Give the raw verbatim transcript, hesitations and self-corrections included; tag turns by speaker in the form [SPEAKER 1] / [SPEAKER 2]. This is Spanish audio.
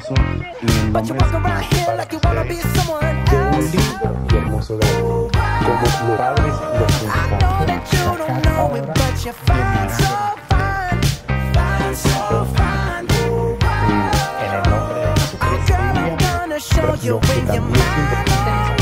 [SPEAKER 1] hermoso y el nombre es para ustedes de un lindo y hermoso grado. Como los padres los comparten, sacar ahora de en el nombre de Jesucristo, pero lo que también es importante